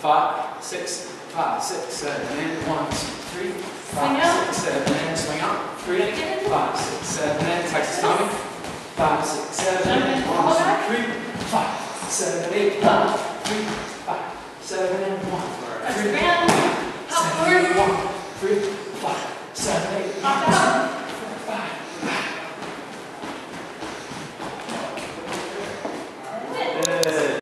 5, 6, 5, 6, 7, and 1, 2, 3, 5, 6, 7, and swing out. 3, 5, 6, 7, and touch the stomach. 5, 6, 7, and 1, 2, 3, 5, 7, 8, 9.